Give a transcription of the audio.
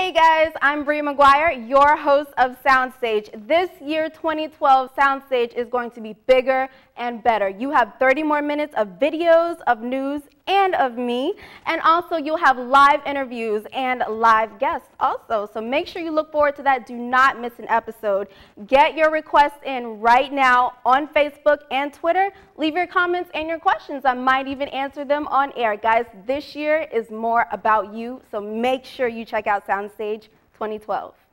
Hey guys, I'm Bree McGuire, your host of Soundstage. This year, 2012, Soundstage is going to be bigger and better. You have 30 more minutes of videos, of news, and of me. And also, you'll have live interviews and live guests also. So make sure you look forward to that. Do not miss an episode. Get your requests in right now on Facebook and Twitter. Leave your comments and your questions. I might even answer them on air. Guys, this year is more about you, so make sure you check out Soundstage 2012.